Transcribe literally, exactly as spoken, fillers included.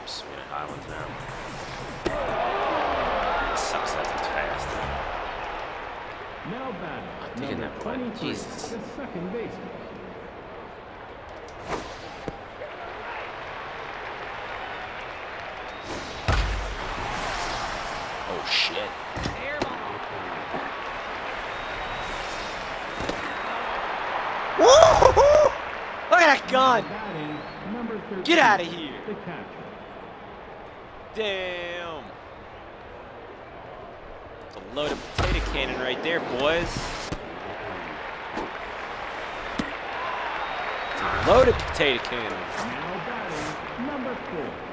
Oops, yeah, high ones now. It sucks that it's fast. Now batting. I'm taking that play. Jesus. The second baseman. Oh shit. Woo-hoo-hoo! Look at that gun! Batting, number thirteen, Get out of here! the catcher. Damn. It's a loaded potato cannon right there, boys. It's a loaded potato cannon. Now batting, number four.